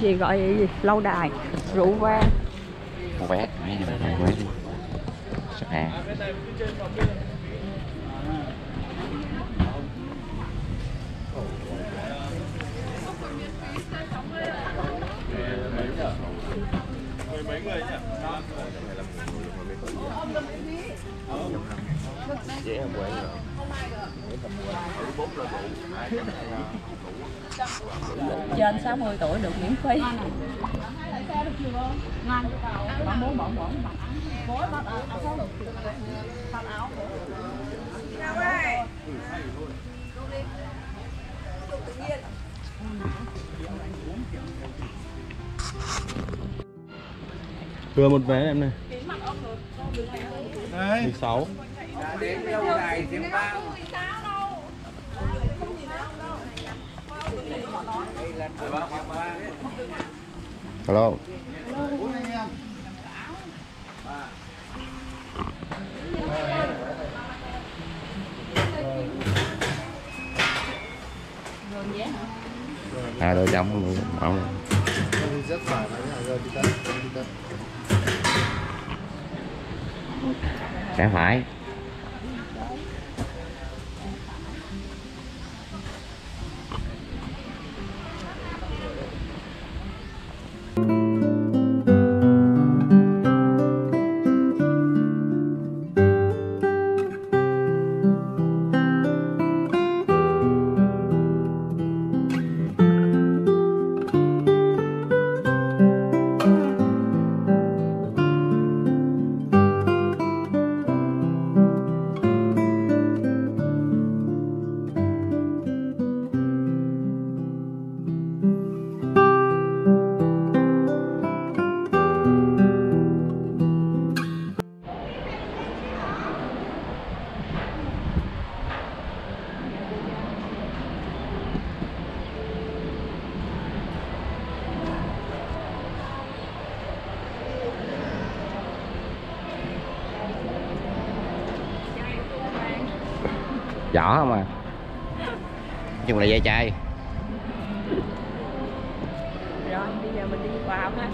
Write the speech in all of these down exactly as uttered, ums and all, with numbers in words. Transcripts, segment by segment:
gì gọi gì? Lâu đài rượu vang. Một vé, mấy em một vé đi. Sắp hàng. Mấy người nhỉ? Dễ không quên rồi. Trên sáu mươi tuổi được miễn phí. Ngon. Bạn muốn bỏng bỏng bạn ăn. Bố bắt áo áo bắt áo. Nào ơi. Thừa một vé em này. Đây. mười sáu. Đến lâu đài thêm bao. Hello. À đôi trong luôn, mỏng luôn. Rất phải rồi đi tới, đi tới. Sẽ phải. Vỏ không à, nói chung là dây chai. Rồi bây giờ mình đi vào ha.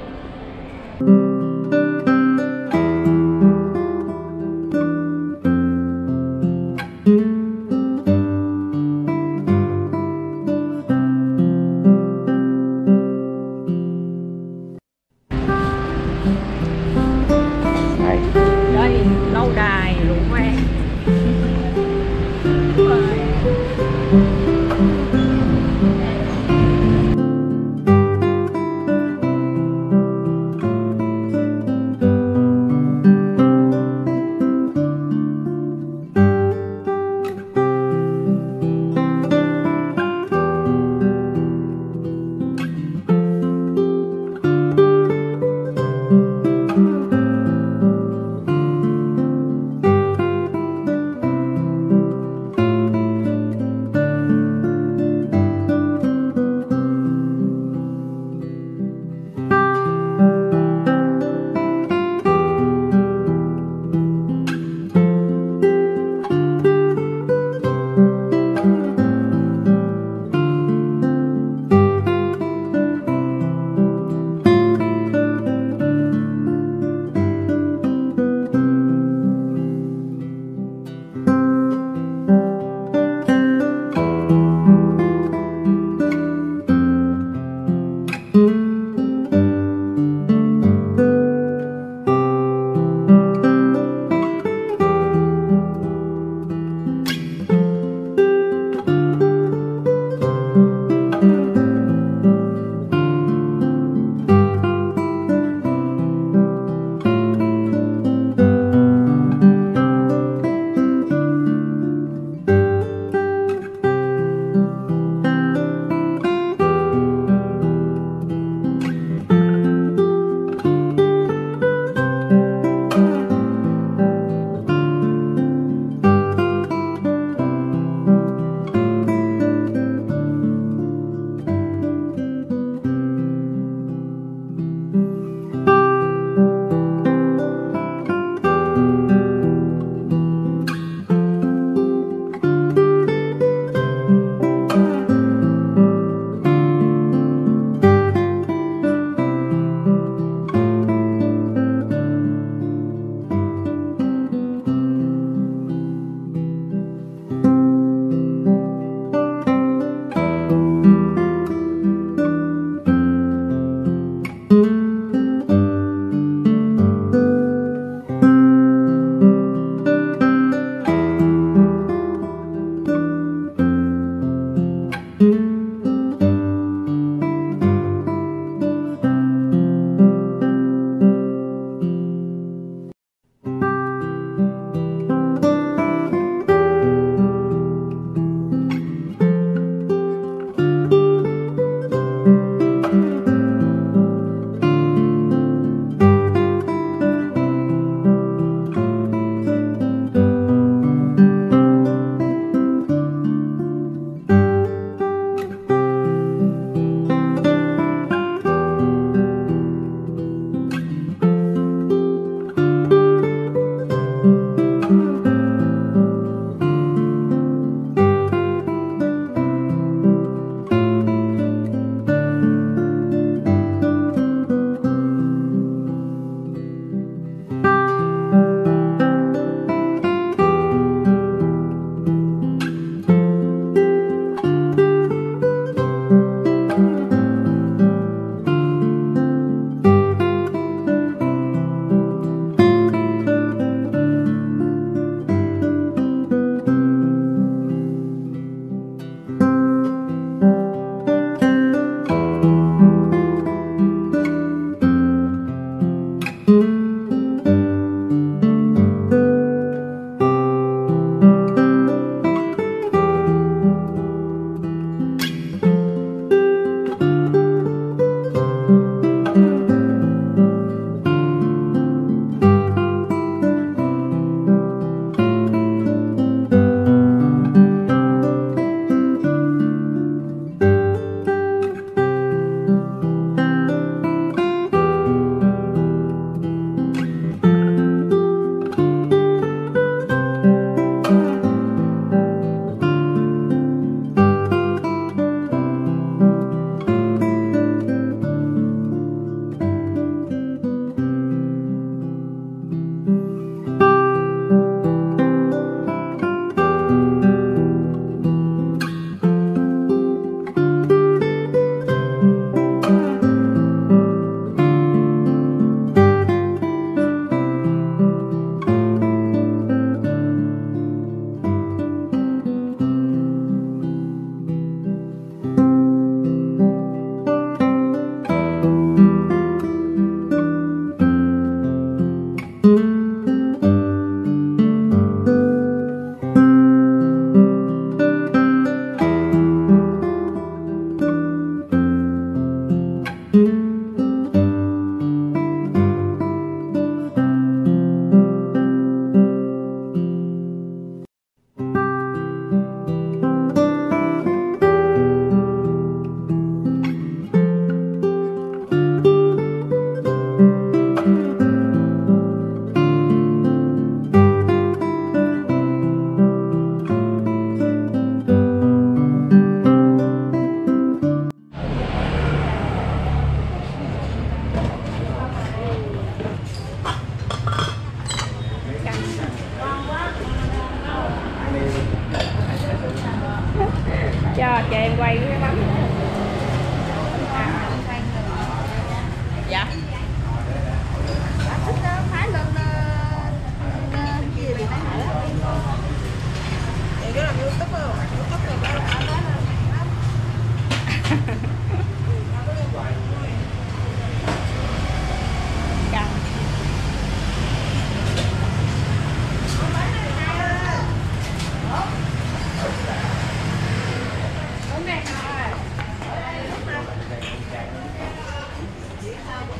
Đây. Đây lâu đài rượu vang.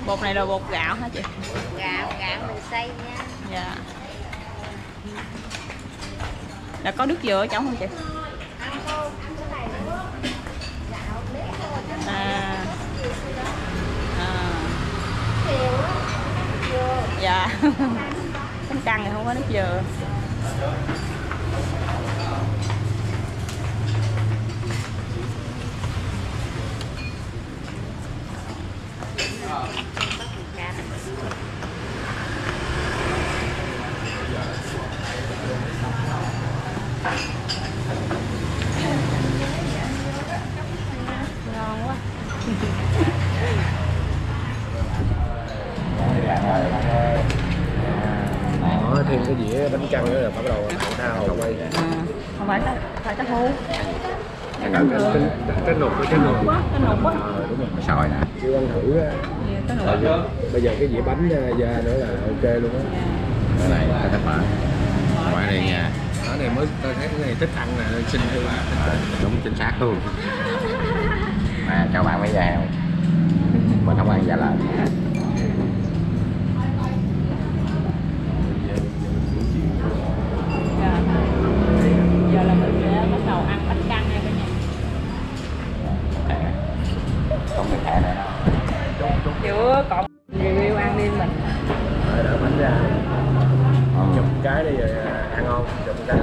Bột này là bột gạo hả chị? Gạo, gạo mình xay nha. Dạ. Là có nước dừa ở trong không chị? Ăn không, ăn cái này nữa. Gạo bé thôi. À. À. Chiều á, dừa. Dạ. Bánh căn thì không có nước dừa. Ngon quá. Đó, thêm cái dĩa bánh căn nữa là bắt đầu tha hồ quay. À, không phải cá, phải cá thu. Cái cái cái nục cái nục Quá, cái nục quá. Ờ đúng rồi. Sòi nè. Chưa ăn thử á. Dạ, cái nục. Bây giờ, bây giờ cái dĩa bánh ra nữa là ok luôn á. Cái này cái thịt mỡ. Ngoài đây nha. Cái này mới tôi thấy cái này thích ăn nè, xin thử. Đúng chính xác luôn. Mà cho bạn mấy da heo. Mình không ăn da lợn. Dạ. Giờ là mình sẽ bắt đầu ăn bánh căn nha cả nhà. Không được thẻ nữa đâu. Chưa còn review ăn đi mình. Rồi đợi bánh ra. Ừ. Chụp cái đi rồi ăn không? Chụp cái.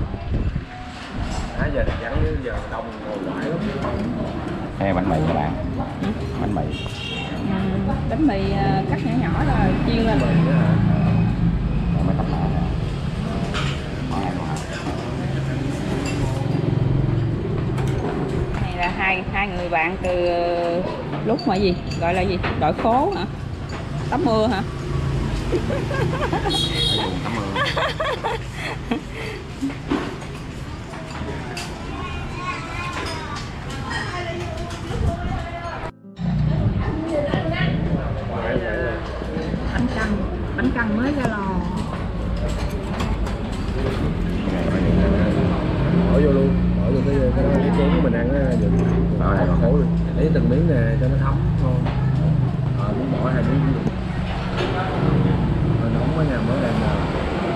À, giờ vắng giờ đông ngồi quải lắm. Hay bánh mì các bạn. Ừ. Bánh mì. Ừ, bánh mì cắt nhỏ nhỏ rồi chiên lên. Mì á hả? Mấy tấm mỡ nè. Món ăn hả? Này là hai hai người bạn từ lúc mà gì gọi là gì đội phố hả, tắm mưa hả? Cảm ơn. Bánh căn bánh căn mới ra lò. Bỏ vô luôn, bỏ vô cái cái, cái chén của mình ăn á, giờ bỏ hai khổ luôn, lấy từng miếng nè cho nó thấm ngon. Ờ, muốn bỏ hai miếng luôn. Ờ, nóng quá nha, mới đang nào.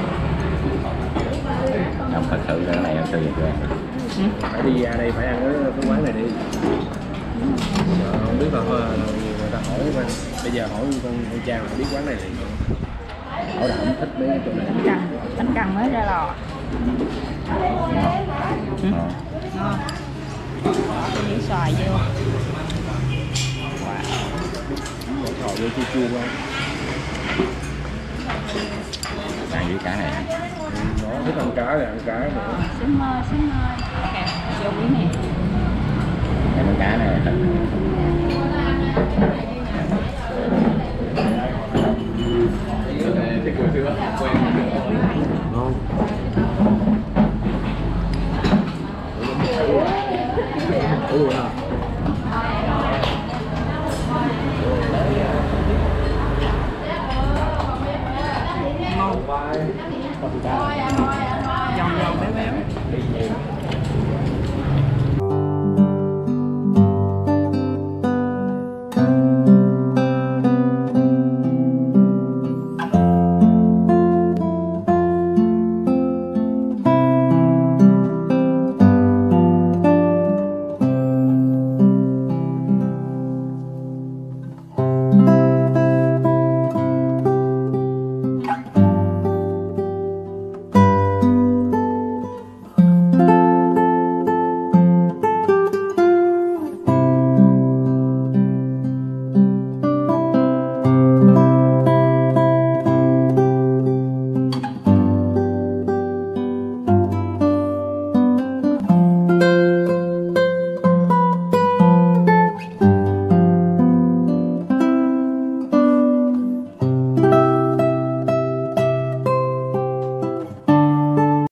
Không thật sự là cái này em chưa được rồi. Ừ. Phải đi ra đây phải ăn cái, cái quán này đi. Ờ, không biết là thôi, người ta hỏi mà bây giờ hỏi con con Trang là biết quán này liền. Bảo đảm thích mấy cái chỗ này. Bánh căn bánh căn mới ra lò. Ừ. Ngon. Ngon. Cái miếng xoài vô. Wow. Bỏ thò vô chua chua không? Ăn với cá này. Nó thích ăn cá thì ăn cá nữa. Xính mơ xính mơ kẹp vô miếng này. Cái con cá này thịt